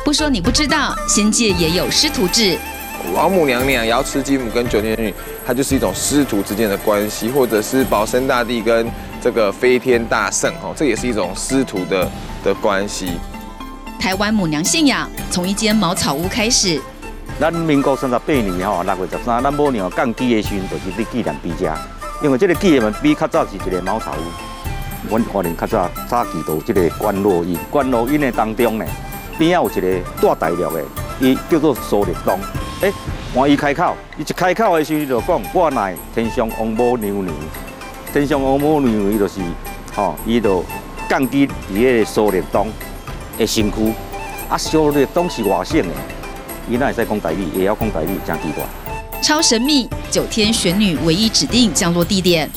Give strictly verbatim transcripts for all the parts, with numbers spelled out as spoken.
不说你不知道，仙界也有师徒制。 王母娘娘、瑶池金母跟九天玄女，它就是一种师徒之间的关系，或者是保生大帝跟这个飞天大圣，哦，这也是一种师徒的的关系。 台湾母娘信仰从一间茅草屋开始。 咱民国三十八年吼，六月十三，咱母娘降基的时阵，就是伫纪念碑遮，因为这个纪念碑较早是一个茅草屋。阮可能较早早期到这个观落阴，观落阴的当中呢，边仔有一个大大陆的，伊叫做苏立东。诶，换伊开口，伊一开口的时候就讲：我乃天上王母娘娘。天上王母娘娘伊就是，吼，伊就降基伫迄个苏立东的身躯。啊，苏立东是外省的，伊哪会使讲台语，也要讲台语，真奇怪。 超神秘，九天玄女唯一指定降落地点。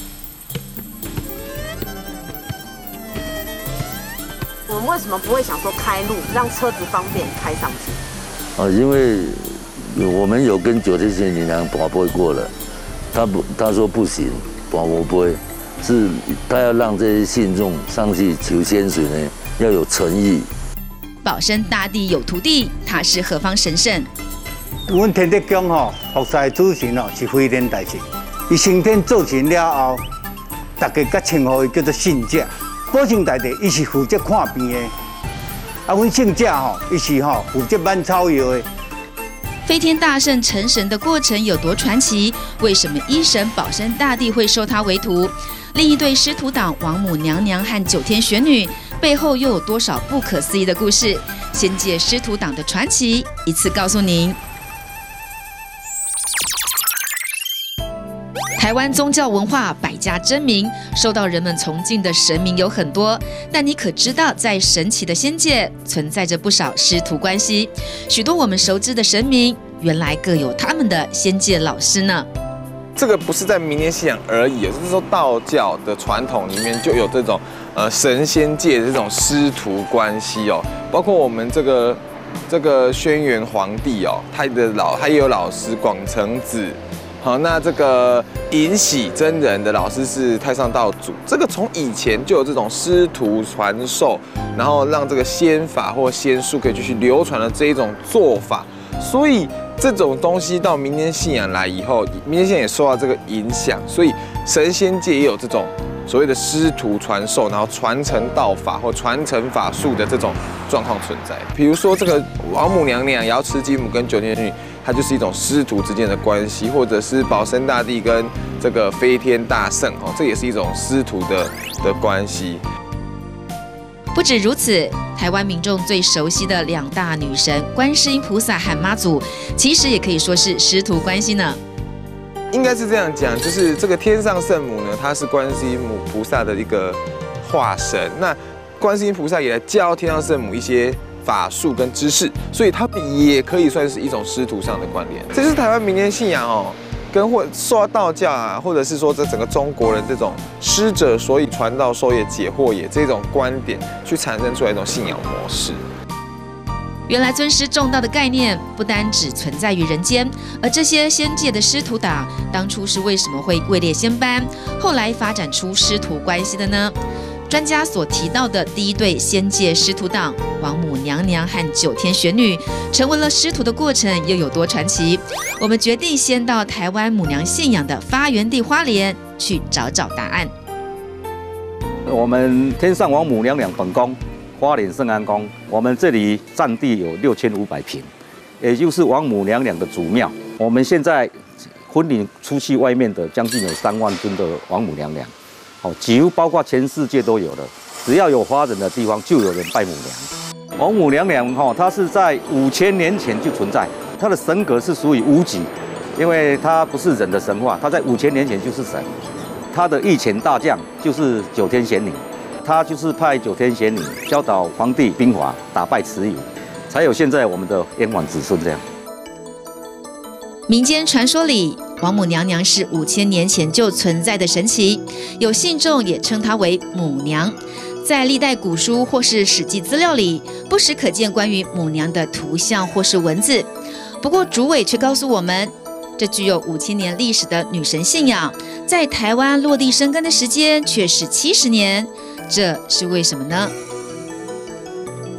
我们为什么不会想说开路，让车子方便开上去？ 啊，因为我们有跟九天玄女娘拔杯过了，她不，她说不行，拔不杯，是她要让这些信众上去求仙水呢，要有诚意。 保生大帝有徒弟，他是何方神圣？ 阮天德宫吼，服侍主神哦是非天大神，伊升天做神了后，大家甲称呼伊叫做圣者。保生大帝伊是负责看病的，啊，阮圣者吼，伊是吼负责挽草药的。 飞天大圣成神的过程有多传奇？为什么一神保生大帝会收他为徒？另一对师徒党王母娘娘和九天玄女背后又有多少不可思议的故事？仙界师徒党的传奇，一次告诉您。台湾宗教文化百家争鸣，受到人们崇敬的神明有很多，但你可知道，在神奇的仙界存在着不少师徒关系？许多我们熟知的神明，原来各有他们的仙界老师呢。 这个不是在民间信仰而已，就是说道教的传统里面就有这种呃神仙界的这种师徒关系哦，包括我们这个这个轩辕皇帝哦，他的老他也有老师广成子。好，那这个尹喜真人的老师是太上道祖，这个从以前就有这种师徒传授，然后让这个仙法或仙术可以继续流传的这一种做法，所以这种东西到民间信仰来以后，民间信仰也受到这个影响，所以神仙界也有这种所谓的师徒传授，然后传承道法或传承法术的这种状况存在。比如说这个王母娘娘、瑶池金母跟九天玄女，它就是一种师徒之间的关系，或者是保生大帝跟这个飞天大圣哦，这也是一种师徒的的关系。 不止如此，台湾民众最熟悉的两大女神观世音菩萨和妈祖，其实也可以说是师徒关系呢。 应该是这样讲，就是这个天上圣母呢，她是观世音母菩萨的一个化身，那观世音菩萨也来教天上圣母一些法术跟知识，所以他们也可以算是一种师徒上的关联。这是台湾民间信仰哦，跟或受到道教啊，或者是说这整个中国人这种师者所以传道授业解惑也这种观点，去产生出来一种信仰模式。 原来尊师重道的概念不单只存在于人间，而这些仙界的师徒党当初是为什么会位列仙班，后来发展出师徒关系的呢？专家所提到的第一对仙界师徒党王母娘娘和九天玄女成为了师徒的过程又有多传奇？我们决定先到台湾母娘信仰的发源地花莲去找找答案。 我们天上王母娘娘本宫花莲圣安宫，我们这里占地有六千五百坪，也就是王母娘娘的祖庙。我们现在婚礼出去外面的将近有三万尊的王母娘娘。哦，几乎包括全世界都有的，只要有华人的地方，就有人拜母娘。王母娘娘哈，她是在五千年前就存在，她的神格是属于无极，因为她不是人的神话，她在五千年前就是神。她的御前大将就是九天玄女，她就是派九天玄女教导皇帝兵法，打败蚩尤，才有现在我们的燕王子孙这样。 民间传说里，王母娘娘是五千年前就存在的神奇，有信众也称她为母娘。在历代古书或是史记资料里，不时可见关于母娘的图像或是文字。不过主委却告诉我们，这具有五千年历史的女神信仰，在台湾落地生根的时间却是七十年，这是为什么呢？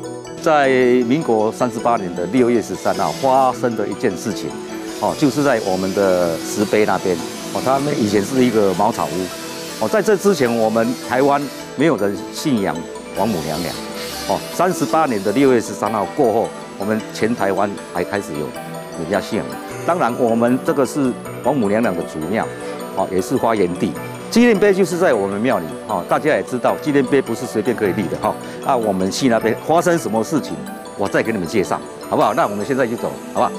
在民国三十八年的六月十三号发生的一件事情，哦，就是在我们的石碑那边，哦，他们以前是一个茅草屋，哦，在这之前我们台湾没有人信仰王母娘娘，哦，三十八年的六月十三号过后，我们全台湾还开始有人家信仰。当然，我们这个是王母娘娘的祖庙，哦，也是发源地。纪念碑就是在我们庙里，哦，大家也知道，纪念碑不是随便可以立的，哈。啊，我们去那边发生什么事情，我再给你们介绍，好不好？那我们现在就走，好不好？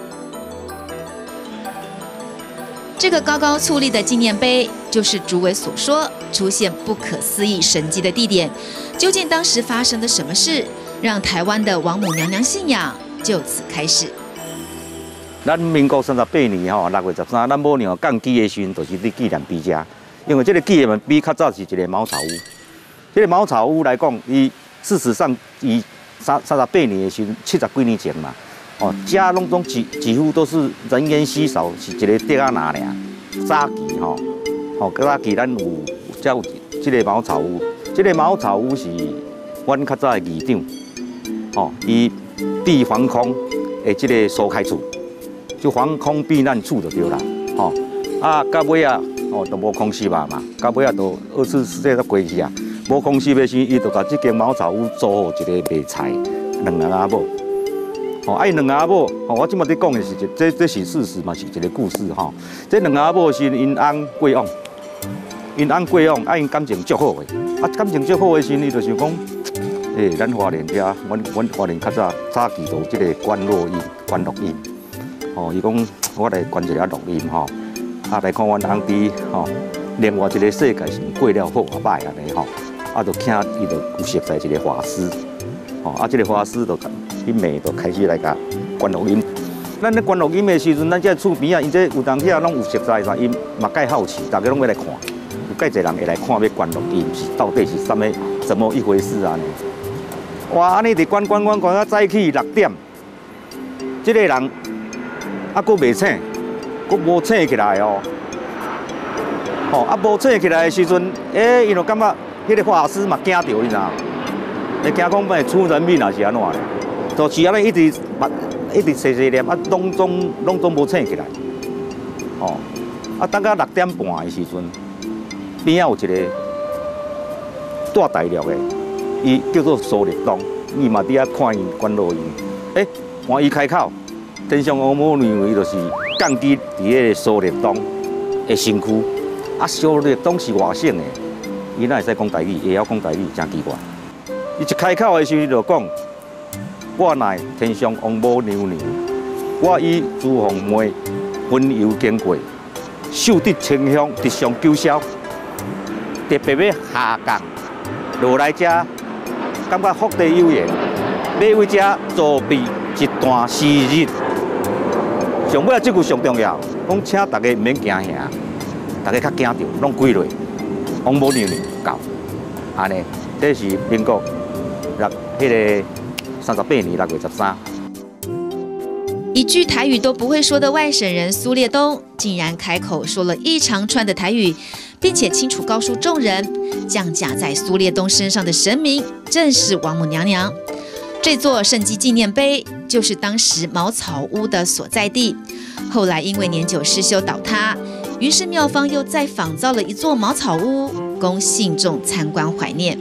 这个高高矗立的纪念碑，就是主委所说出现不可思议神迹的地点。究竟当时发生的什么事，让台湾的王母娘娘信仰就此开始？ 咱民国三十八年吼，六月十三，咱母娘降基的时阵，就是伫纪念碑遮。因为这个纪念碑较早是一个茅草屋，这个茅草屋来讲，伊事实上伊三三十八年的时阵，七十几年前嘛，哦，遮拢总几几乎都是人烟稀少，是一个竹仔拿尔。早期吼，吼早期咱有才有这个茅草屋，这个茅草屋是阮较早的议长，哦，伊避防空的这个所开处。就防空避难处就对啦，吼、哦、啊，到尾啊，哦，都无空袭嘛嘛，到尾啊，都二次世界都过去啊，无空袭的时，伊就把这间茅草屋租予一个卖菜两个阿某，哦，啊，伊两个阿某，哦，我即摆在讲的是一，这这是事实嘛，是一个故事吼、哦。这两个阿某是因翁过往，因翁过往，啊，因感情足好的，啊，感情足好的时，伊就想讲，诶、欸，咱花莲遐，阮阮花莲较早早期都即个关录音、关录音。哦，伊讲我来关一下录音吼，啊来看阮翁伫吼，另外一个世界是过了好啊歹安尼吼，啊就请伊就有熟悉一个法师，吼啊，这个法师就迄暝就开始来甲关录音。咱咧关录音的时阵，咱这厝边啊，因这有当遐拢有熟悉啥，因嘛介好奇，大家拢要来看，有介侪人会来看要关录音是到底是什么怎么一回事啊？哇，安尼伫关关关关到早起六点，这个人。啊，佫未醒，佫无醒起来哦。哦，啊，无醒起来的时阵，诶，伊就感觉迄个法师嘛惊到伊啦，会惊讲会出人命还是安怎咧？就是安尼一直目一直细细念，啊，拢总拢总无醒起来。哦，啊，等到六点半的时阵，边仔有一个带大陆的，伊叫做苏立东，伊嘛伫遐看伊关录音，诶，换伊开口。天上王母娘娘就是降基伫迄个苏立东的身躯，啊，苏立东是外省的，伊哪会使讲台语，会晓讲台语，真奇怪。伊一开口的时候就讲，我乃天上王母娘娘，我以诸红梅温柔经过，受得清香，直上九霄，特别要下降落来遮，感觉福地有缘，要为遮作备一段时日。上尾啊，这句上重要，讲请大家唔免惊吓，大家较惊着，拢归落，王母娘娘到，安尼，这是民国六迄个三十八年六月十三。 一句台语都不会说的外省人苏烈东，竟然开口说了一长串的台语，并且清楚告诉众人，降驾在苏烈东身上的神明正是王母娘娘。这座圣基纪念碑就是当时茅草屋的所在地，后来因为年久失修倒塌，于是庙方又再仿造了一座茅草屋，供信众参观怀念。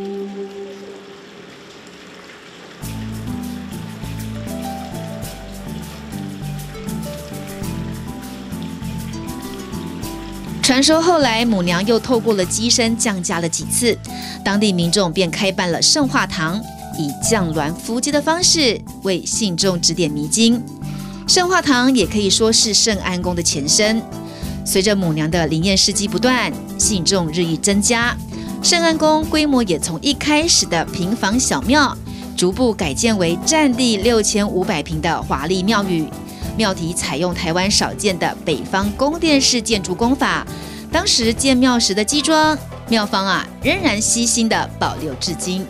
传说后来母娘又透过了机身降驾了几次，当地民众便开办了圣化堂，以降鸾伏击的方式为信众指点迷津。圣化堂也可以说是圣安宫的前身。随着母娘的灵验事迹不断，信众日益增加，圣安宫规模也从一开始的平房小庙，逐步改建为占地六千五百平的华丽庙宇。庙体采用台湾少见的北方宫殿式建筑工法，当时建庙时的基桩，庙方啊仍然悉心的保留至今。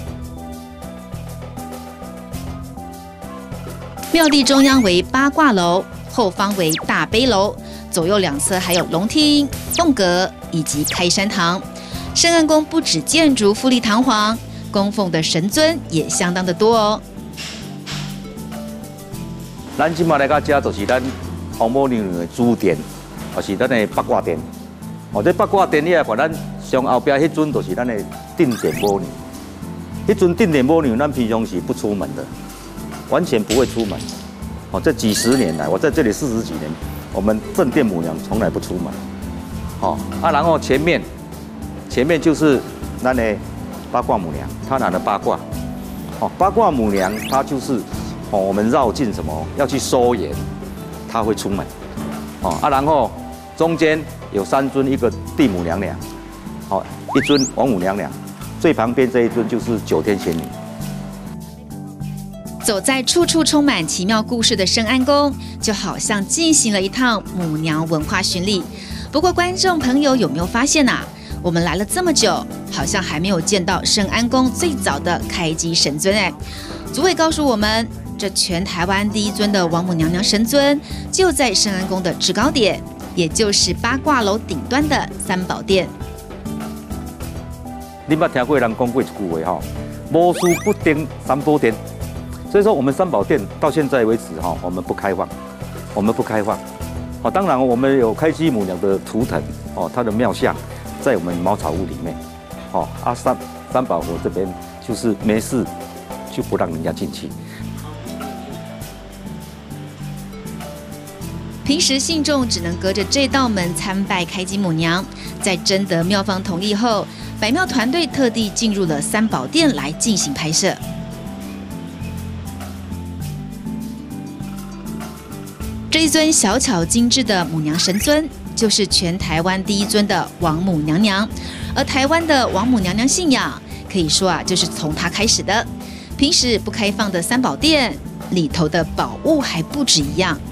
庙地中央为八卦楼，后方为大悲楼，左右两侧还有龙厅、凤阁以及开山堂。圣安宫不止建筑富丽堂皇， 供奉的神尊也相当的多哦。 咱今嘛来到这就是咱王母娘娘的主殿，也是咱的八卦殿。哦，这八卦殿里啊，看咱上后边迄尊就是咱的定点母娘。迄尊定点母娘，咱平常是不出门的，完全不会出门。哦，这几十年来，我在这里四十几年，我们正殿母娘从来不出门。哦，啊，然后前面，前面就是咱的八卦母娘，她拿的八卦。哦，八卦母娘她就是哦，我们绕境什么要去收盐，她会出门。哦，啊，然后中间有三尊，一个地母娘娘，哦，一尊王母娘娘，最旁边这一尊就是九天玄女。 走在处处充满奇妙故事的圣安宫，就好像进行了一趟母娘文化巡礼。不过，观众朋友有没有发现啊？我们来了这么久，好像还没有见到圣安宫最早的开基神尊哎。主委告诉我们，这全台湾第一尊的王母娘娘神尊就在圣安宫的制高点，也就是八卦楼顶端的三宝殿。 你捌听过人讲过一句话吼，无事不登三宝殿。所以说，我们三宝殿到现在为止哈，我们不开放，我们不开放。哦，当然我们有开基母娘的图腾哦，她的庙像在我们茅草屋里面。哦，啊三三宝佛这边就是没事就不让人家进去。 平时信众只能隔着这道门参拜开基母娘，在征得庙方同意后，百庙团队特地进入了三宝殿来进行拍摄。这一尊小巧精致的母娘神尊，就是全台湾第一尊的王母娘娘。而台湾的王母娘娘信仰，可以说啊，就是从她开始的。平时不开放的三宝殿里头的宝物还不止一样。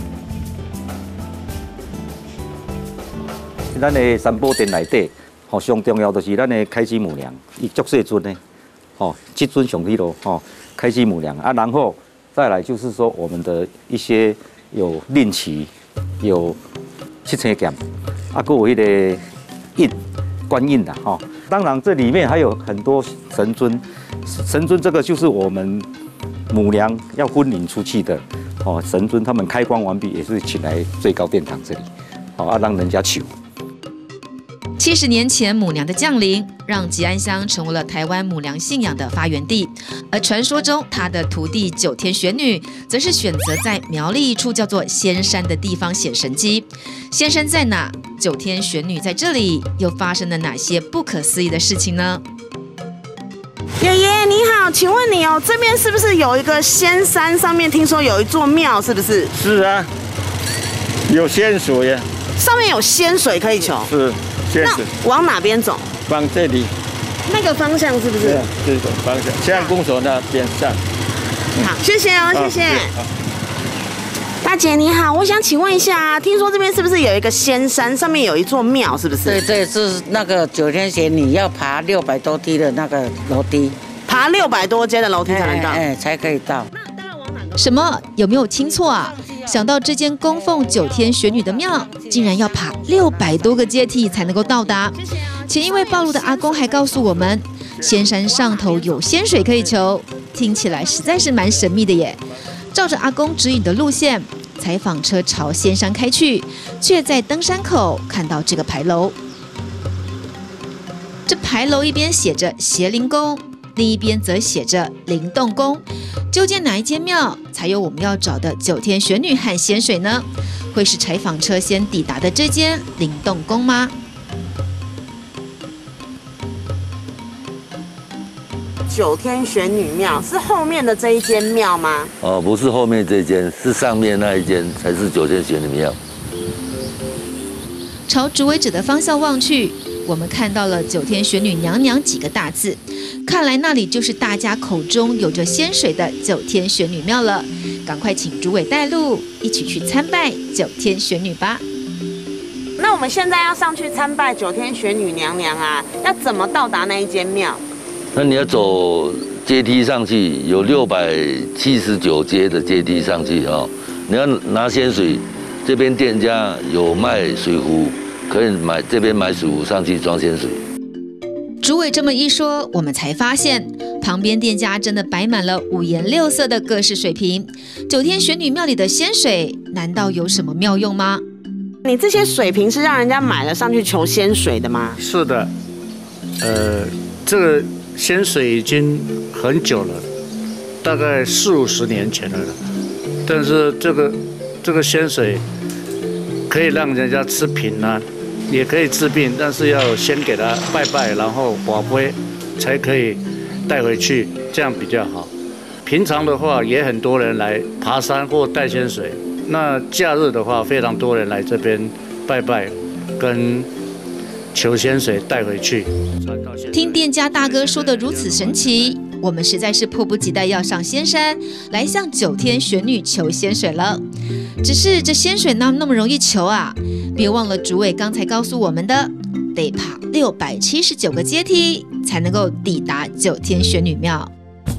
咱的三宝殿内底，吼上重要就是咱的开基母娘，伊足细尊的，吼，这尊上去咯，吼，开基母娘啊，然后再来就是说我们的一些。有令旗，有七星剑，啊，还有迄个印官印的哈。当然，这里面还有很多神尊，神尊这个就是我们母娘要婚礼出去的哦，神尊他们开光完毕，也是请来最高殿堂这里，好啊，让人家求。 七十年前，母娘的降临让吉安乡成为了台湾母娘信仰的发源地。而传说中，她的徒弟九天玄女，则是选择在苗栗一处叫做仙山的地方显神迹。仙山在哪？九天玄女在这里，又发生了哪些不可思议的事情呢？ 爷爷你好，请问你哦，这边是不是有一个仙山？上面听说有一座庙，是不是？ 是啊，有仙水啊。 上面有仙水可以求。 是。 那往哪边走？ 往这里， 那个方向是不是？ 这种方向，像公所那边上。 好，谢谢哦，谢谢。大姐你好，我想请问一下，听说这边是不是有一个仙山，上面有一座庙，是不是？ 对对，是那个九天玄女要爬六百多梯的那个楼梯， 爬六百多阶的楼梯才能到， 哎，才可以到。 什么？有没有听错啊？想到这间供奉九天玄女的庙，竟然要爬六百多个阶梯才能够到达。前一位暴露的阿公还告诉我们，仙山上头有仙水可以求，听起来实在是蛮神秘的耶。照着阿公指引的路线，采访车朝仙山开去，却在登山口看到这个牌楼。这牌楼一边写着邪灵宫，另一边则写着灵洞宫。究竟哪一间庙才有我们要找的九天玄女和仙水呢？会是采访车先抵达的这间灵洞宫吗？ 九天玄女庙是后面的这一间庙吗？ 哦，不是后面这间，是上面那一间才是九天玄女庙。 朝主委指的方向望去，我们看到了九天玄女娘娘几个大字，看来那里就是大家口中有着仙水的九天玄女庙了。赶快请主委带路，一起去参拜九天玄女吧。 那我们现在要上去参拜九天玄女娘娘啊，要怎么到达那一间庙？ 那你要走阶梯上去，有六百七十九阶的阶梯上去哦。你要拿仙水，这边店家有卖水壶，可以买这边买水壶上去装仙水。 主委这么一说，我们才发现旁边店家真的摆满了五颜六色的各式水瓶。九天玄女庙里的仙水，难道有什么妙用吗？ 你这些水瓶是让人家买了上去求仙水的吗？ 是的，呃，这个仙水已经很久了，大概四五十年前了。但是这个这个仙水可以让人家吃平安，也可以治病，但是要先给他拜拜，然后保杯才可以带回去，这样比较好。平常的话也很多人来爬山或带仙水，那假日的话非常多人来这边拜拜，跟求仙水带回去。 听店家大哥说的如此神奇，我们实在是迫不及待要上仙山来向九天玄女求仙水了。只是这仙水哪那么容易求啊？别忘了主委刚才告诉我们的，得爬六百七十九个阶梯才能够抵达九天玄女庙。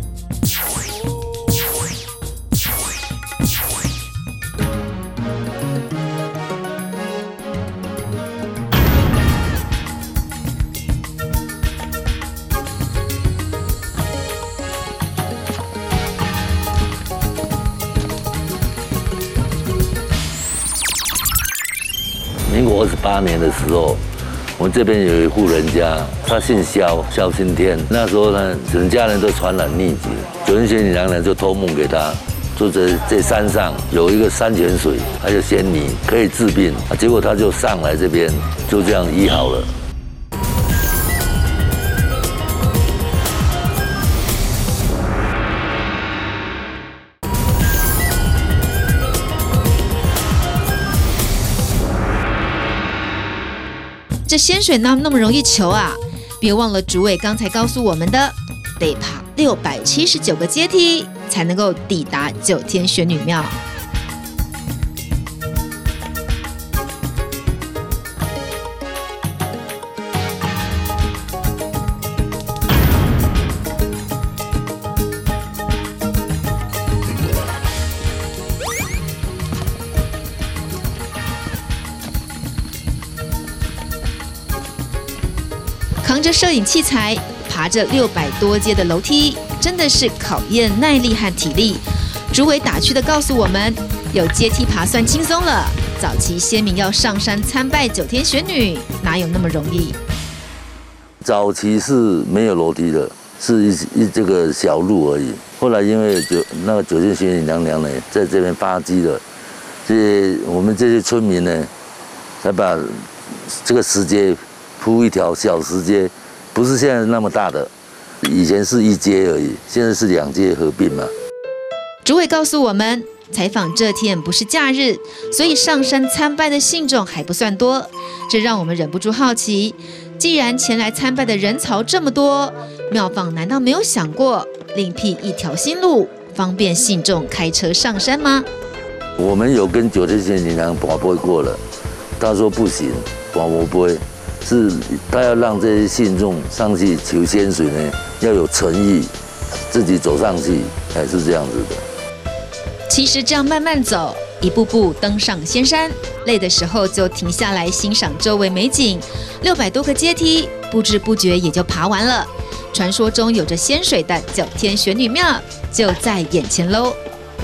民国二十八年的时候，我们这边有一户人家，他姓萧，萧新天。那时候呢，整家人都传染痢疾，九天玄女娘娘就托梦给他，说这这山上有一个山泉水，还有仙泥，可以治病。结果他就上来这边，就这样医好了。 这仙水哪那么容易求啊？别忘了主委刚才告诉我们的，得爬六百七十九个阶梯才能够抵达九天玄女庙。扛着摄影器材，爬着六百多阶的楼梯，真的是考验耐力和体力。主委打趣的告诉我们，有阶梯爬算轻松了。早期先民要上山参拜九天玄女，哪有那么容易？ 早期是没有楼梯的，是一一这个小路而已。后来因为九那个九天玄女娘娘呢，在这边发迹了，这些我们这些村民呢，才把这个石阶铺一条小石阶，不是现在那么大的，以前是一阶而已，现在是两阶合并嘛。 主委告诉我们，采访这天不是假日，所以上山参拜的信众还不算多，这让我们忍不住好奇，既然前来参拜的人潮这么多，庙方难道没有想过另辟一条新路，方便信众开车上山吗？ 我们有跟九天玄女娘娘拔杯过了，他说不行，拔不杯。是他要让这些信众上去求仙水呢，要有诚意，自己走上去，才是这样子的。 其实这样慢慢走，一步步登上仙山，累的时候就停下来欣赏周围美景。六百多个阶梯，不知不觉也就爬完了。传说中有着仙水的九天玄女庙就在眼前喽。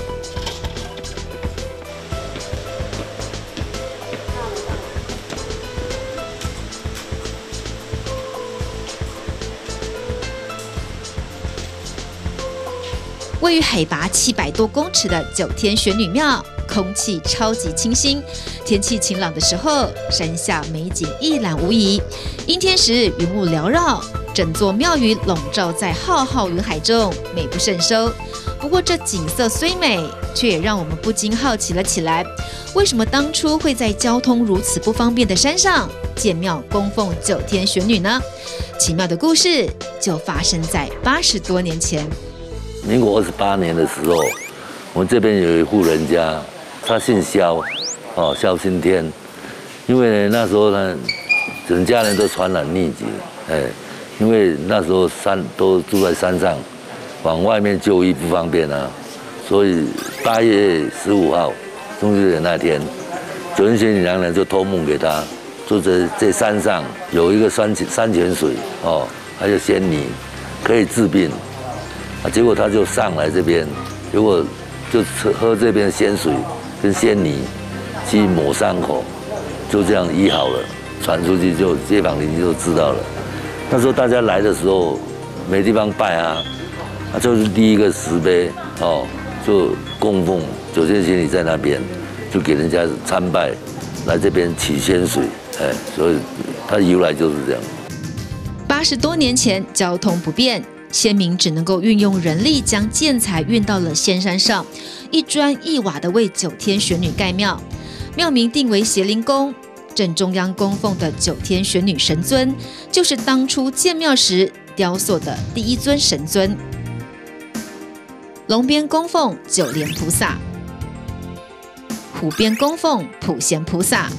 位于海拔七百多公尺的九天玄女庙，空气超级清新。天气晴朗的时候，山下美景一览无遗；阴天时，云雾缭绕，整座庙宇笼罩在浩浩云海中，美不胜收。不过，这景色虽美，却也让我们不禁好奇了起来：为什么当初会在交通如此不方便的山上建庙供奉九天玄女呢？奇妙的故事就发生在八十多年前。 民国二十八年的时候，我们这边有一户人家，他姓萧，哦，萧新天。因为呢，那时候呢，整家人都传染痢疾，哎，因为那时候山都住在山上，往外面就医不方便啊，所以八月十五号，中秋节那天，九天玄女娘娘就托梦给他，说这这山上有一个山山泉水，哦， 还有仙泥，可以治病。啊，结果他就上来这边，结果就喝这边仙水跟仙泥去抹伤口，就这样医好了。传出去就街坊邻居就知道了。那时候大家来的时候没地方拜啊，啊就是第一个石碑哦，就供奉九天玄女在那边，就给人家参拜，来这边取仙水，哎，所以它由来就是这样。 八十多年前，交通不便，先民只能够运用人力将建材运到了仙山上，一砖一瓦的为九天玄女盖庙，庙名定为协灵宫。正中央供奉的九天玄女神尊，就是当初建庙时雕塑的第一尊神尊。龙边供奉九莲菩萨，虎边供奉普贤菩萨。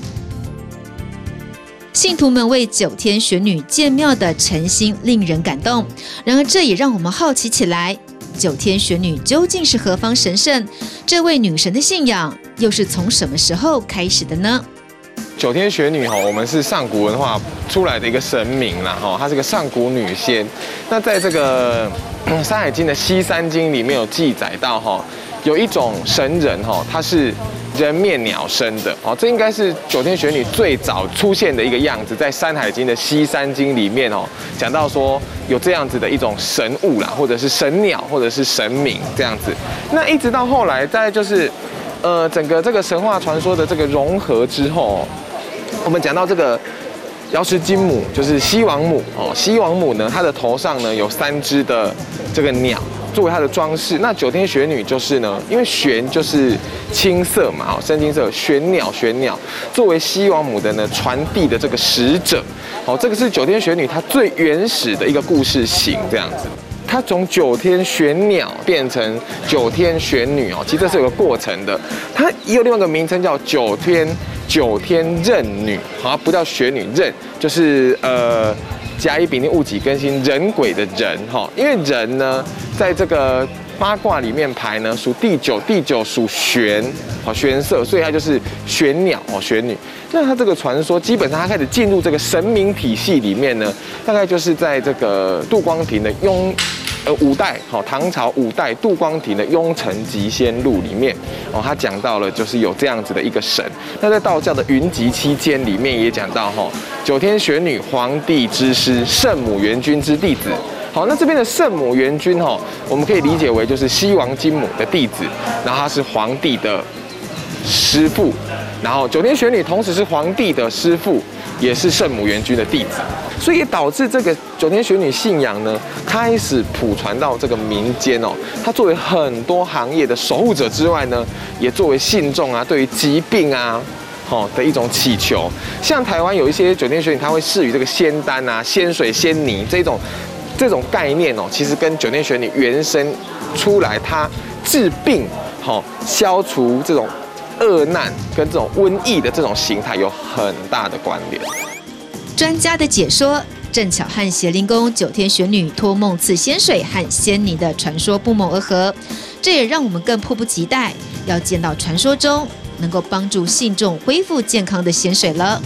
信徒们为九天玄女建庙的诚心令人感动。然而，这也让我们好奇起来：九天玄女究竟是何方神圣？这位女神的信仰又是从什么时候开始的呢？ 九天玄女哈，我们是上古文化出来的一个神明啦哈，她是个上古女仙。那在这个《山海经》的西山经里面有记载到哈，有一种神人哈，他是人面鸟身的哦，这应该是九天玄女最早出现的一个样子，在《山海经》的西山经里面哦，讲到说有这样子的一种神物啦，或者是神鸟，或者是神明这样子。那一直到后来，在就是呃整个这个神话传说的这个融合之后。我们讲到这个瑶池金母，就是西王母哦。西王母呢，她的头上呢有三只的这个鸟作为她的装饰。那九天玄女就是呢，因为玄就是青色嘛，哦，深金色，玄鸟玄鸟作为西王母的呢传递的这个使者。哦，这个是九天玄女她最原始的一个故事型这样子。它从九天玄鸟变成九天玄女哦，其实这是有个过程的。它也有另外一个名称叫九天九天任女，好，不叫玄女，任就是呃甲乙丙丁戊己庚辛人鬼的人哈，因为人呢在这个八卦里面排呢属第九，第九属玄，好玄色，所以它就是玄鸟哦，玄女。那它这个传说基本上它开始进入这个神明体系里面呢，大概就是在这个杜光庭的雍。呃，五代好，唐朝五代杜光庭的《雍城集仙录》里面哦，他讲到了就是有这样子的一个神。那在道教的云集七间里面也讲到哈，九天玄女皇帝之师，圣母元君之弟子。好，那这边的圣母元君哈，我们可以理解为就是西王金母的弟子，然后他是皇帝的师父，然后九天玄女同时是皇帝的师父，也是圣母元君的弟子。所以也导致这个九天玄女信仰呢，开始普传到这个民间哦。它作为很多行业的守护者之外呢，也作为信众啊，对于疾病啊，哦的一种祈求。像台湾有一些九天玄女，它会赐予这个仙丹啊、仙水、仙泥这种这种概念哦，其实跟九天玄女原生出来，它治病、好、哦、消除这种恶难跟这种瘟疫的这种形态有很大的关联。 专家的解说正巧和协灵宫九天玄女托梦赐仙水和仙泥的传说不谋而合，这也让我们更迫不及待要见到传说中能够帮助信众恢复健康的仙水了。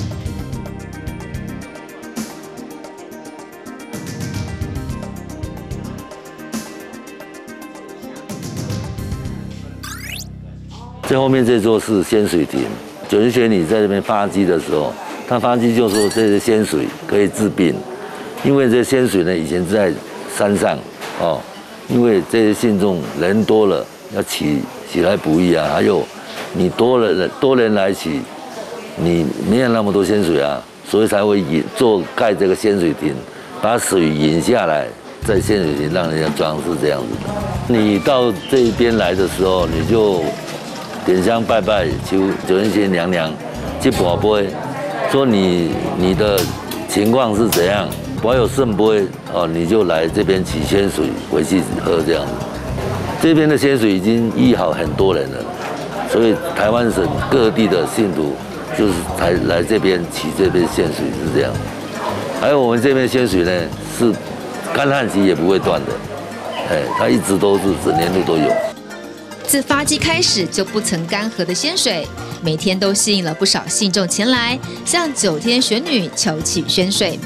最后面这座是仙水亭，九天玄女在这边发迹的时候。他发迹就说这些仙水可以治病，因为这仙水呢以前是在山上哦，因为这些信众人多了要起起来不易啊，还有你多了多人来起，你没有那么多仙水啊，所以才会引做盖这个仙水亭，把水引下来，在仙水亭让人家装饰这样子的。你到这边来的时候，你就点香拜拜，求九天玄娘娘去跋杯。说你你的情况是怎样？我有圣杯哦，你就来这边取仙水回去喝这样子。这边的仙水已经医好很多人了，所以台湾省各地的信徒就是才来这边取这边仙水是这样。还有我们这边仙水呢，是干旱期也不会断的，哎，它一直都是整年度都有。 自发迹开始就不曾干涸的仙水，每天都吸引了不少信众前来向九天玄女求取仙水。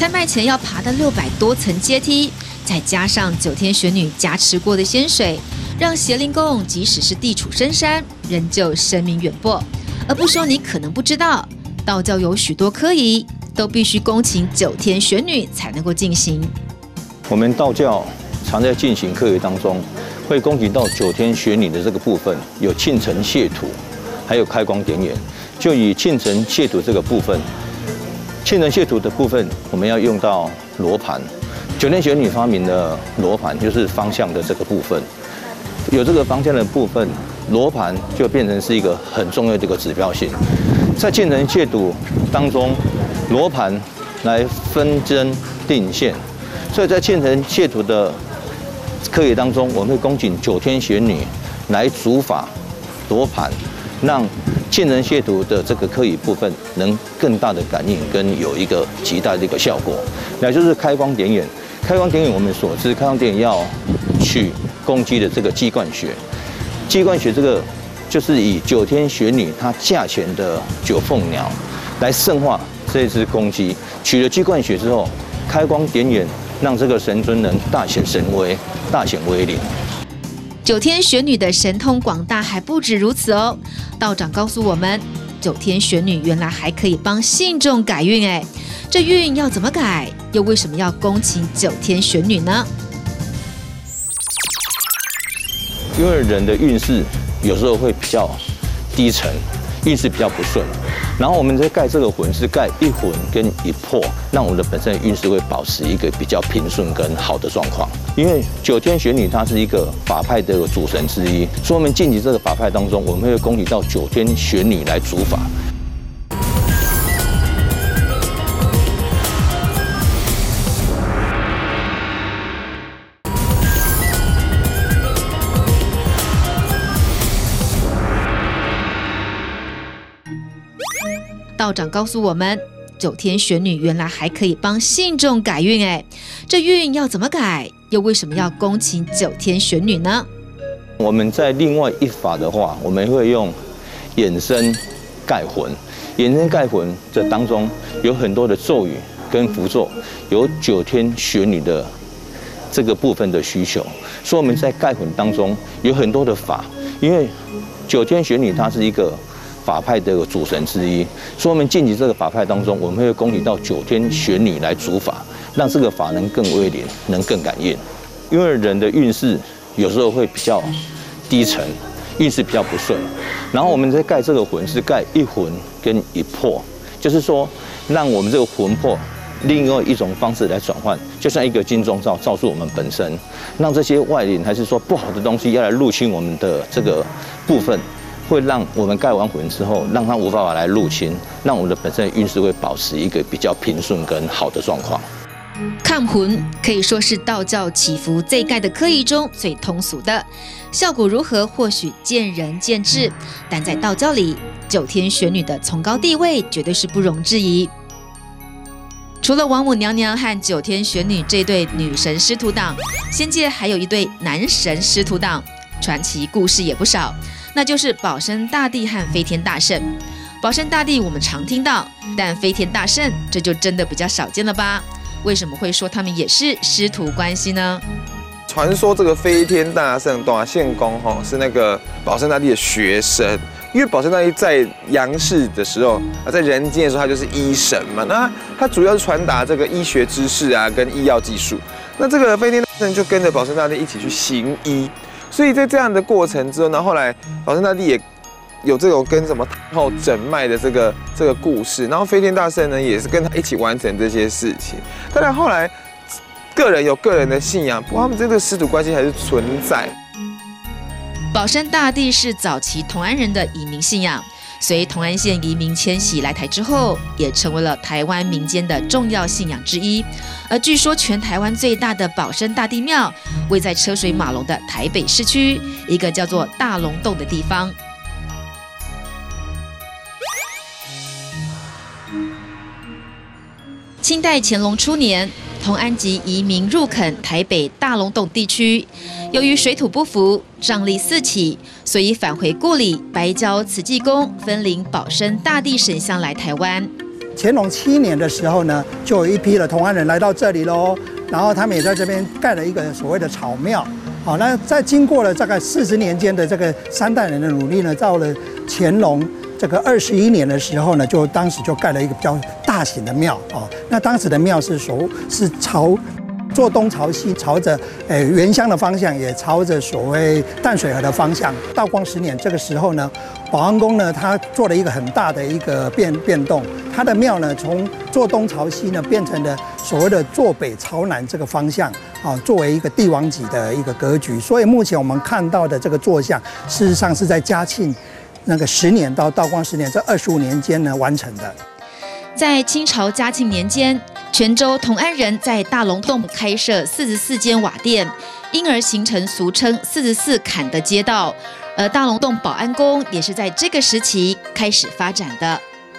参拜前要爬的六百多层阶梯，再加上九天玄女加持过的仙水，让邪灵宫即使是地处深山，仍旧声名远播。而不说你可能不知道，道教有许多科仪都必须恭请九天玄女才能够进行。 我们道教常在进行科仪当中，会恭请到九天玄女的这个部分，有庆辰谢土，还有开光点眼。就以庆辰谢土这个部分，庆辰谢土的部分，我们要用到罗盘。九天玄女发明的罗盘就是方向的这个部分，有这个方向的部分，罗盘就变成是一个很重要的一个指标性。在庆辰谢土当中，罗盘来分针定线，所以在庆辰谢土的科仪当中，我们会恭请九天玄女来主法罗盘，让庆辰谢土的这个科仪部分能更大的感应跟有一个极大的一个效果。那就是开光点眼，开光点眼我们所知，开光点眼要取公鸡的这个鸡冠血，鸡冠血这个就是以九天玄女她驾前的九凤鸟来圣化这只公鸡，取了鸡冠血之后，开光点眼，让这个神尊能大显神威，大显威灵。 九天玄女的神通广大还不止如此哦，道长告诉我们，九天玄女原来还可以帮信众改运哎，这运要怎么改？又为什么要恭请九天玄女呢？ 因为人的运势有时候会比较低沉，运势比较不顺，然后我们在盖这个魂是盖一魂跟一魄，让我们的本身的运势会保持一个比较平顺跟好的状况。因为九天玄女她是一个法派的主神之一，所以我们晋级这个法派当中，我们会恭请到九天玄女来主法。 道长告诉我们，九天玄女原来还可以帮信众改运哎，这运要怎么改？又为什么要恭请九天玄女呢？ 我们在另外一法的话，我们会用衍生盖魂，衍生盖魂这当中有很多的咒语跟符咒，有九天玄女的这个部分的需求，所以我们在盖魂当中有很多的法，因为九天玄女她是一个法派的主神之一，所以我们晋级这个法派当中，我们会恭请到九天玄女来主法，让这个法能更威灵，能更感应。因为人的运势有时候会比较低沉，运势比较不顺，然后我们在盖这个魂是盖一魂跟一魄，就是说让我们这个魂魄另外一种方式来转换，就像一个金钟罩罩住我们本身，让这些外灵还是说不好的东西要来入侵我们的这个部分，会让我们盖完魂之后，让它无法法来入侵，让我们的本身的运势会保持一个比较平顺跟好的状况。 抗魂可以说是道教祈福这一概的科仪中最通俗的，效果如何或许见仁见智，但在道教里，九天玄女的崇高地位绝对是不容置疑。除了王母娘娘和九天玄女这对女神师徒档，仙界还有一对男神师徒档，传奇故事也不少，那就是保生大帝和飞天大圣。保生大帝我们常听到，但飞天大圣这就真的比较少见了吧？为什么会说他们也是师徒关系呢？ 传说这个飞天大圣大仙公哈是那个保生大帝的学生，因为保生大帝在阳世的时候啊，在人间的时候他就是医神嘛，那他主要是传达这个医学知识啊跟医药技术。那这个飞天大圣就跟着保生大帝一起去行医，所以在这样的过程之后呢，后来保生大帝也有这种跟什么太后诊脉的这个这个故事，然后飞天大圣呢也是跟他一起完成这些事情。当然后来个人有个人的信仰，不过他们这个师徒关系还是存在。 保生大帝是早期同安人的移民信仰，随同安县移民迁徙来台之后，也成为了台湾民间的重要信仰之一。而据说全台湾最大的保生大帝庙位在车水马龙的台北市区一个叫做大龙洞的地方。清代乾隆初年，同安籍移民入垦台北大龙洞地区，由于水土不服，瘴疠四起，所以返回故里，白交慈济宫分灵保生大帝神像来台湾。 乾隆七年的时候呢，就有一批的同安人来到这里喽，然后他们也在这边盖了一个所谓的草庙。好，那在经过了大概四十年间的这个三代人的努力呢，到了乾隆这个二十一年的时候呢，就当时就盖了一个比较大型的庙哦。那当时的庙是所是朝坐东朝西，朝着诶原乡的方向，也朝着所谓淡水河的方向。道光十年这个时候呢，保安宫呢，它做了一个很大的一个变变动，它的庙呢，从坐东朝西呢，变成了所谓的坐北朝南这个方向啊，作为一个帝王级的一个格局。所以目前我们看到的这个坐像，事实上是在嘉庆那个十年到道光十年这二十五年间呢完成的。 在清朝嘉庆年间，泉州同安人在大龙洞开设四十四间瓦店，因而形成俗称四十四坎的街道。而大龙洞保安宫也是在这个时期开始发展的。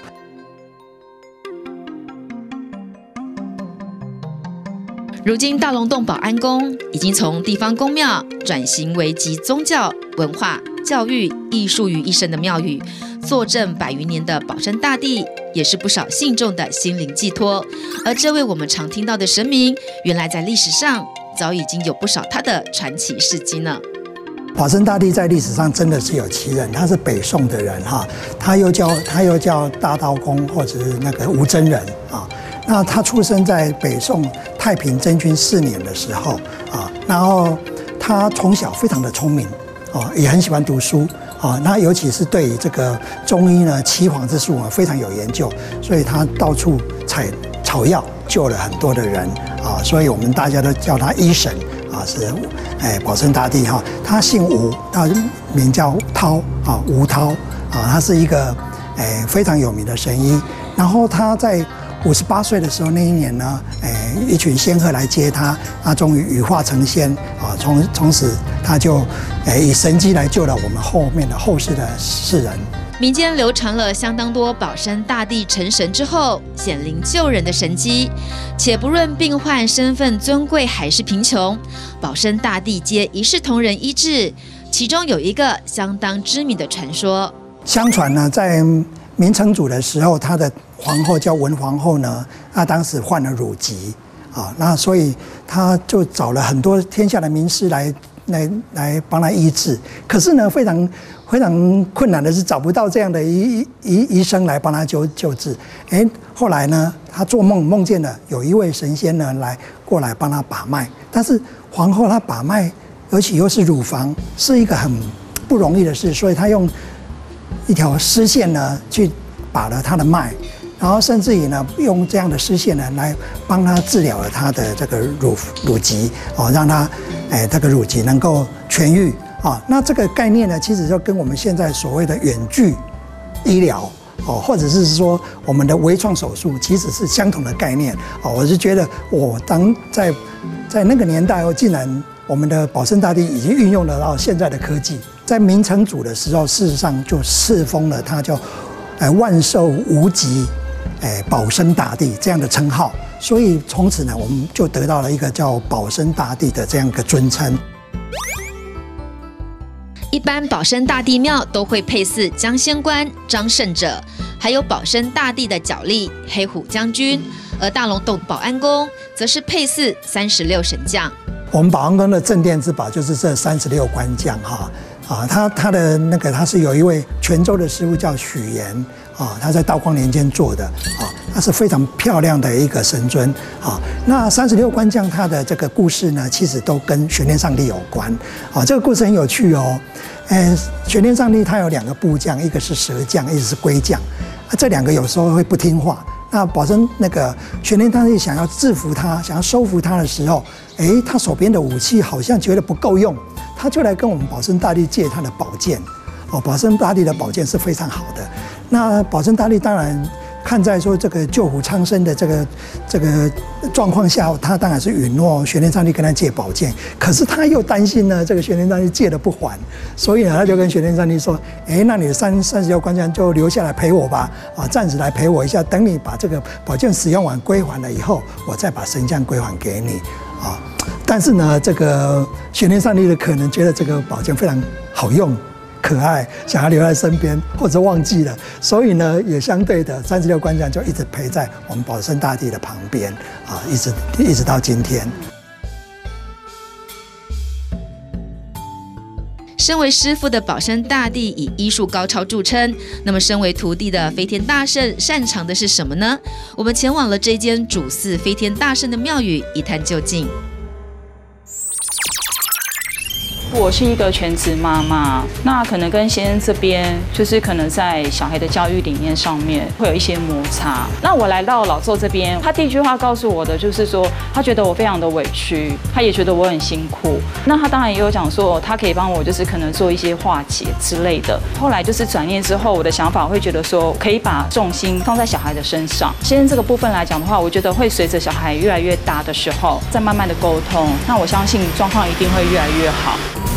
如今大龙洞保安宫已经从地方宫庙转型为集宗教、文化、教育、艺术于一身的庙宇，坐镇百余年的保生大帝也是不少信众的心灵寄托。而这位我们常听到的神明，原来在历史上早已经有不少他的传奇事迹呢。 保生大帝在历史上真的是有其人，他是北宋的人哈，他又叫他又叫大道公或者是那个吴真人啊。那他出生在北宋太平真君四年的时候啊，然后他从小非常的聪明啊，也很喜欢读书啊。那尤其是对于这个中医呢，岐黄之术啊非常有研究，所以他到处采草药救了很多的人啊，所以我们大家都叫他医神啊，是哎保生大帝哈。他姓吴，他名叫涛啊，吴涛啊，他是一个哎非常有名的神医。然后他在五十八岁的时候，那一年呢，哎，一群仙鹤来接他，他终于羽化成仙啊！从从此他就，哎，以神迹来救了我们后面的后世的世人。 民间流传了相当多保生大帝成神之后显灵救人的神迹，且不论病患身份尊贵还是贫穷，保生大帝皆一视同仁医治。其中有一个相当知名的传说， 相传呢，在明成祖的时候，他的皇后叫文皇后呢，她当时患了乳疾啊，那所以他就找了很多天下的名师来来来帮他医治。可是呢，非常非常困难的是找不到这样的医医医生来帮他救救治。哎，后来呢，他做梦梦见了有一位神仙呢来过来帮他把脉，但是皇后她把脉，而且又是乳房，是一个很不容易的事，所以他用一条丝线呢去把了他的脉，然后甚至于呢用这样的丝线呢来帮他治疗了他的这个乳乳疾哦，让他哎这个乳疾能够痊愈啊。那这个概念呢，其实就跟我们现在所谓的远距医疗哦，或者是说我们的微创手术，其实是相同的概念哦。我是觉得我当在在那个年代哦，竟然我们的保生大帝已经运用得到现在的科技。在明成祖的时候，事实上就赐封了他叫“哎万寿无极，哎保生大帝”这样的称号，所以从此呢，我们就得到了一个叫保生大帝的这样一个尊称。 一般保生大帝庙都会配祀张仙官、张圣者，还有保生大帝的角力黑虎将军，而大龙洞保安宫则是配祀三十六神将。 我们保安宫的镇店之宝就是这三十六官将哈。啊，他他的那个他是有一位泉州的师傅叫许岩啊，他在道光年间做的啊，他是非常漂亮的一个神尊啊。那三十六官将他的这个故事呢，其实都跟玄天上帝有关啊。这个故事很有趣哦。嗯，玄天上帝他有两个部将，一个是蛇将，一个是龟将，啊，这两个有时候会不听话。那保证那个玄天上帝想要制服他，想要收服他的时候，哎，他手边的武器好像觉得不够用。他就来跟我们保生大帝借他的宝剑，哦，保生大帝的宝剑是非常好的。那保生大帝当然看在说这个救虎苍生的这个这个状况下，他当然是允诺玄天上帝跟他借宝剑。可是他又担心呢，这个玄天上帝借了不还，所以呢，他就跟玄天上帝说：“哎，那你的三三十六官将就留下来陪我吧，啊，暂时来陪我一下，等你把这个宝剑使用完归还了以后，我再把神将归还给你。”啊。但是呢，这个玄天上帝的可能觉得这个宝剑非常好用， 可爱，想要留在身边，或者忘记了，所以呢，也相对的，三十六观象就一直陪在我们保生大帝的旁边啊，一直一直到今天。 身为师傅的保生大帝以医术高超著称，那么身为徒弟的飞天大圣擅长的是什么呢？我们前往了这间主祀飞天大圣的庙宇，一探究竟。 我是一个全职妈妈，那可能跟先生这边就是可能在小孩的教育理念上面会有一些摩擦。那我来到老宙这边，他第一句话告诉我的就是说，他觉得我非常的委屈，他也觉得我很辛苦。那他当然也有讲说，他可以帮我就是可能做一些化解之类的。后来就是转念之后，我的想法会觉得说，可以把重心放在小孩的身上。先生这个部分来讲的话，我觉得会随着小孩越来越大的时候，再慢慢的沟通。那我相信状况一定会越来越好。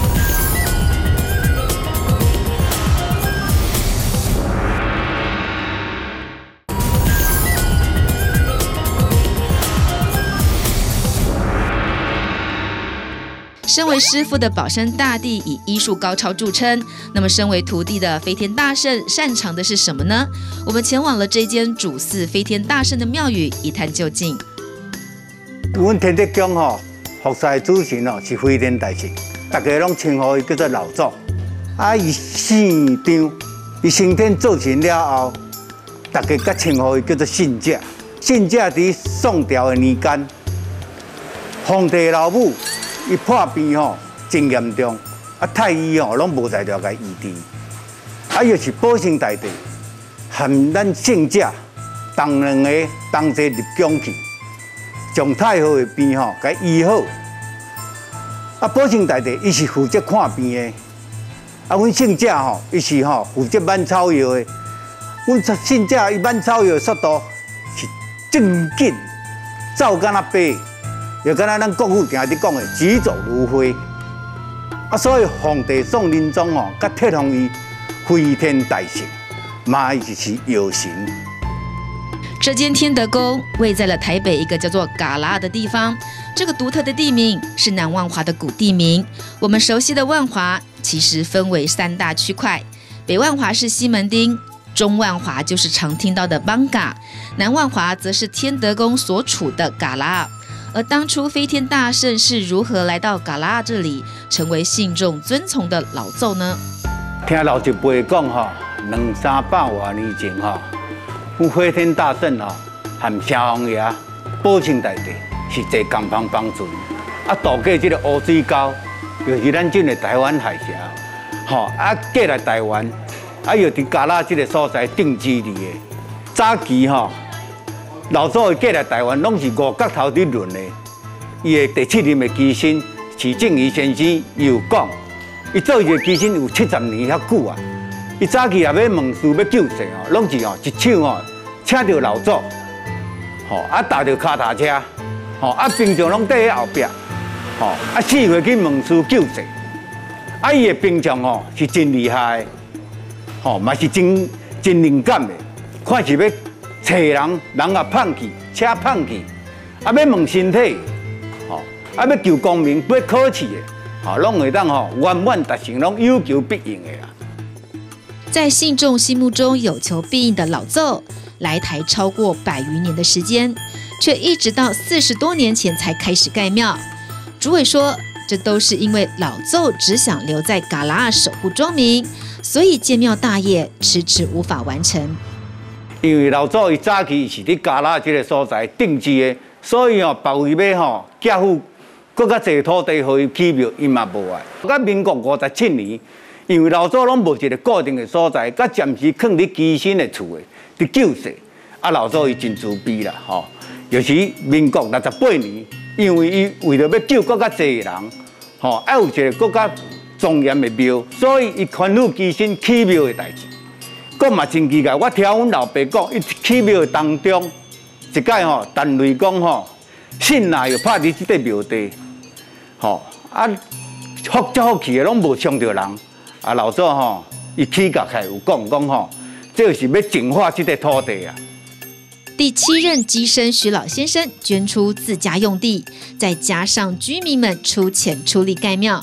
身为师傅的保生大帝以医术高超著称，那么身为徒弟的飞天大圣擅长的是什么呢？我们前往了这间主祀飞天大圣的庙宇，一探究竟。 阮天德宫吼，服侍主神哦是飞天大圣，大家拢称呼伊叫做老祖。啊，伊姓张，伊升天做神了后，大家甲称呼伊叫做信者。信者伫宋朝的年间，皇帝老母。伊破病吼真严重，啊太医吼拢无在了甲医治，啊又是保生大帝含咱圣者同两个同齐入宫去，将太后的病吼甲医好。啊保生大帝伊是负责看病的，啊阮圣者吼伊是吼负责挽草药的，阮圣者伊挽草药的速度是真紧，走敢若飞。又敢若咱国父定伫讲的“疾走如飞”，啊，所以皇帝宋仁宗哦，甲册封伊飞天大圣，嘛伊就是药神。 这间天德宫位在了台北一个叫做嘎拉的地方，这个独特的地名是南万华的古地名。我们熟悉的万华其实分为三大区块，北万华是西门町。中万华就是常听到的邦嘎，南万华则是天德宫所处的嘎拉。而当初飞天大圣是如何来到嘎拉这里，成为信众遵从的老祖呢？ 听老一辈讲吼，两三百多年前吼，阮飞天大圣吼和城隍爷、保生大帝是坐共帮帮船，啊渡过这个乌水沟，就是咱这个台湾海峡，吼啊过来台湾，啊又伫嘎拉这个所在定居伫的。早期吼。老祖伊过来台湾，拢是五角头伫轮的。伊的第七任的机身，徐正仪先生有讲，伊做一个机身有七十年遐久啊。伊早期也要问事要救世哦，拢是哦一手哦请着老祖，吼啊踏着脚踏车，吼啊平常拢伫喺后壁，吼啊四回去问事救世。啊伊的平常哦是真厉害的，吼嘛是真真灵感的，看是要。找人，人也放弃，车放弃，啊要问身体，吼，啊要求功名，要考试的，吼，拢会当吼圆满达成，拢有求必应的啦。 在信众心目中有求必应的老祖，来台超过百余年的时间，却一直到四十多年前才开始盖庙。主委说，这都是因为老祖只想留在嘎拉守护庄民，所以建庙大业迟迟无法完成。 因为老祖伊早期是伫嘉拉这个所在定居的，所以哦，别位要吼寄付更较侪土地互伊起庙，伊嘛无爱。到民国五十七年，因为老祖拢无一个固定的所在，甲暂时囥伫基身的厝的，伫救世。啊，老祖伊真慈悲啦，吼、哦。尤其民国六十八年，因为伊为了要救更较侪人，吼、哦，要有一个更较庄严的庙，所以伊宽恕基身起庙的代志。佫嘛真奇怪，我听阮老爸讲，伊起庙的当中，一摆吼，陈雷讲吼，信哪又拍伫即块庙地，吼啊，福足福气的拢无伤着人，啊老祖吼，伊起价开有讲讲吼，这是要净化即块土地啊。 第七任机身徐老先生捐出自家用地，再加上居民们出钱出力盖庙，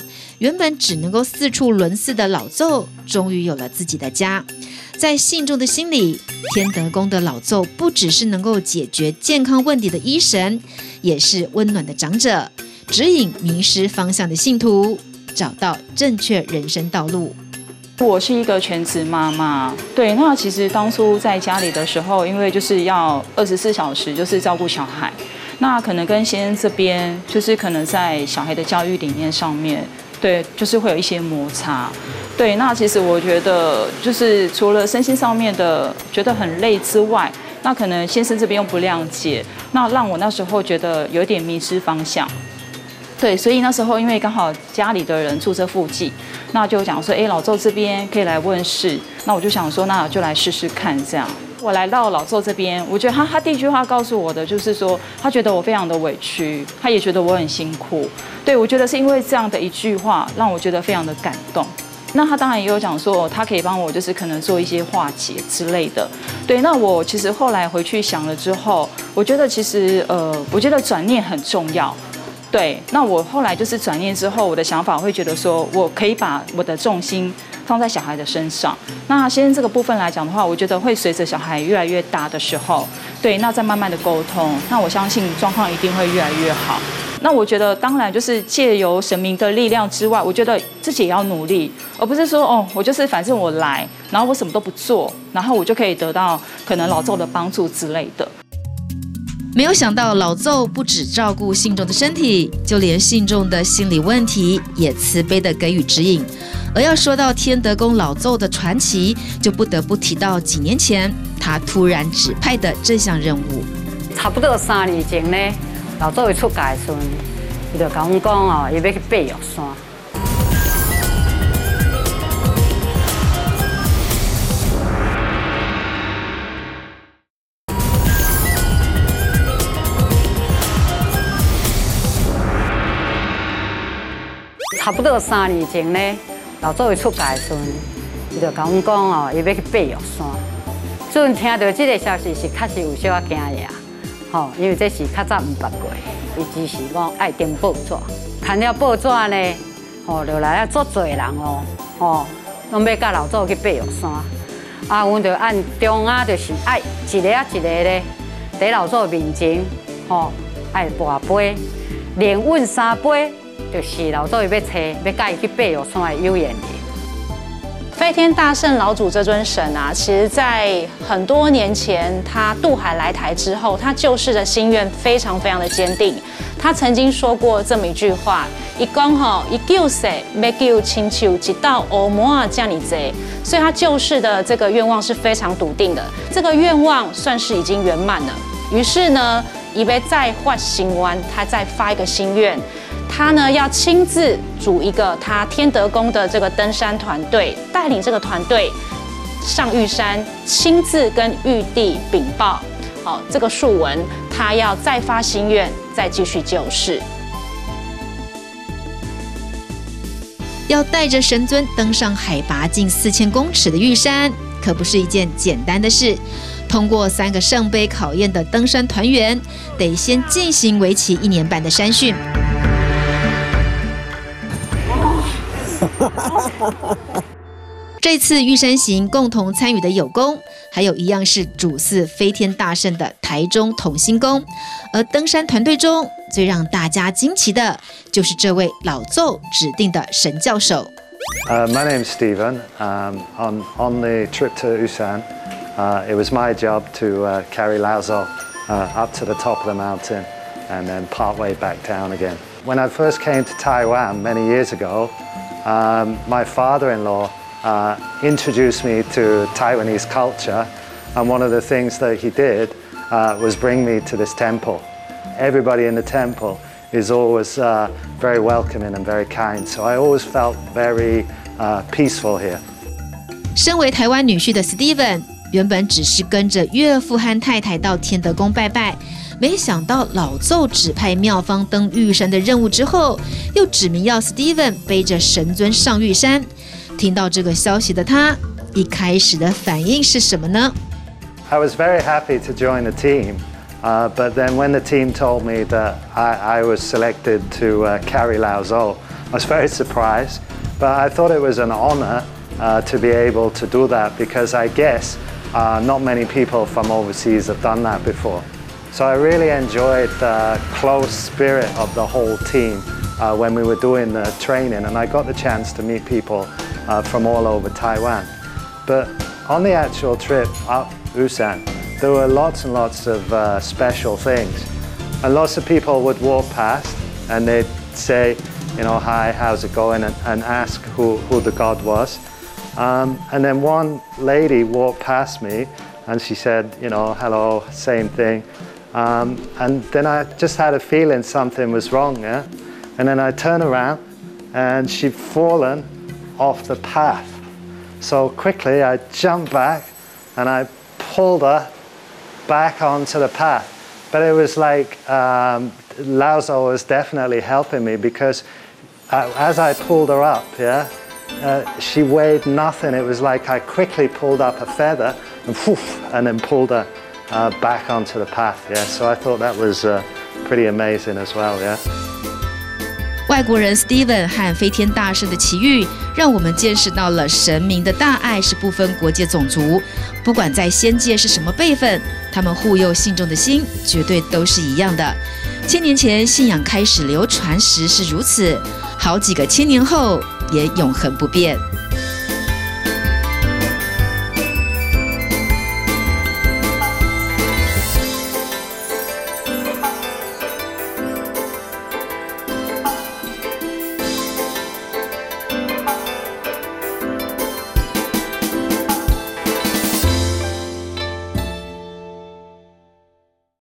原本只能够四处轮祀的老邹，终于有了自己的家。在信众的心里，天德宫的老邹不只是能够解决健康问题的医神，也是温暖的长者，指引迷失方向的信徒找到正确人生道路。 我是一个全职妈妈，对，那其实当初在家里的时候，因为就是要二十四小时就是照顾小孩，那可能跟先生这边就是可能在小孩的教育理念上面，对，就是会有一些摩擦。对，那其实我觉得就是除了身心上面的觉得很累之外，那可能先生这边又不谅解，那让我那时候觉得有点迷失方向。对，所以那时候因为刚好家里的人住这附近，那就讲说，哎，老邹这边可以来问事，那我就想说，那就来试试看这样。我来到老邹这边，我觉得他他第一句话告诉我的就是说，他觉得我非常的委屈，他也觉得我很辛苦。对，我觉得是因为这样的一句话，让我觉得非常的感动。那他当然也有讲说，他可以帮我，就是可能做一些化解之类的。对，那我其实后来回去想了之后，我觉得其实呃，我觉得转念很重要。对，那我后来就是转念之后，我的想法会觉得说，我可以把我的重心放在小孩的身上。那先生这个部分来讲的话，我觉得会随着小孩越来越大的时候，对，那再慢慢的沟通，那我相信状况一定会越来越好。那我觉得当然就是借由神明的力量之外，我觉得自己也要努力，而不是说哦，我就是反正我来，然后我什么都不做，然后我就可以得到可能老邹的帮助之类的。 没有想到老邹不只照顾信众的身体，就连信众的心理问题也慈悲的给予指引。而要说到天德宫老邹的传奇，就不得不提到几年前他突然指派的这项任务。 差不多三年前呢，老邹伊出家的时阵，伊就甲阮讲哦，伊要去爬玉山。差不多三年前呢，老邹伊出家的时阵，伊就甲阮讲哦，伊要去爬玉山。所以听到这个消息是确实有小仔惊呀，吼，因为这是较早唔捌过，伊只是讲爱订报纸，看了报纸呢，吼，就来了足侪人哦，吼，拢要甲老邹去爬玉山。啊，阮就按中啊，就是爱一个啊一个咧，伫老邹面前，吼，爱跋杯，连问三杯。就是老邹伊要找要带伊去爬玉山的有缘人。 飞天大圣老祖这尊神啊，其实在很多年前他渡海来台之后，他救世的心愿非常非常的坚定。他曾经说过这么一句话：伊讲吼，伊救世要救亲像一道乌毛啊这样济，所以他救世的这个愿望是非常笃定的。这个愿望算是已经圆满了。于是呢，伊要再发心愿，他再发一个心愿。他呢要亲自组一个他天德宫的这个登山团队，带领这个团队上玉山，亲自跟玉帝禀报，好、哦、这个树文，他要再发心愿，再继续救世。 要带着神尊登上海拔近四千公尺的玉山，可不是一件简单的事。通过三个圣杯考验的登山团员，得先进行为期一年半的山训。这次玉山行共同参与的有功，还有一样是主祀飞天大圣的台中同心宫。而登山团队中最让大家惊奇的，就是这位老邹指定的神教手。 Uh, my name's Stephen. Um, on on the trip to Usan, uh, it was my job to uh, carry Lao Zhou uh, up to the top of the mountain and then part way back down again. When I first came to Taiwan many years ago, um, my father-in-law uh, introduced me to Taiwanese culture, and one of the things that he did uh, was bring me to this temple. Everybody in the temple is always uh, very welcoming and very kind, so I always felt very uh, peaceful here. 身为台湾女婿的 Steven， 原本只是跟着岳父和太太到天德宫拜拜，没想到老邹指派妙方登玉山的任务之后，又指明要 Steven 背着神尊上玉山。听到这个消息的他，一开始的反应是什么呢？ I was very happy to join the team, uh, but then when the team told me that I, I was selected to uh, carry Lao Zhou I was very surprised, but I thought it was an honor uh, to be able to do that because I guess uh, not many people from overseas have done that before. So I really enjoyed the close spirit of the whole team uh, when we were doing the training, and I got the chance to meet people uh, from all over Taiwan. But on the actual trip up Busan, there were lots and lots of uh, special things. And lots of people would walk past and they'd say, you know, hi, how's it going, and, and ask who, who the god was. Um, and then one lady walked past me and she said, you know, hello, same thing. Um, and then I just had a feeling something was wrong, yeah? And then I turned around and she'd fallen off the path. So quickly I jumped back and I pulled her back onto the path. But it was like um, Lao Tzu was definitely helping me because uh, as I pulled her up, yeah, uh, she weighed nothing. It was like I quickly pulled up a feather and, whoosh, and then pulled her uh, back onto the path. Yeah, so I thought that was uh, pretty amazing as well. Yeah. 外国人 Steven 和飞天大圣的奇遇，让我们见识到了神明的大爱是不分国界种族，不管在仙界是什么辈分，他们护佑信众的心绝对都是一样的。千年前信仰开始流传时是如此，好几个千年后也永恒不变。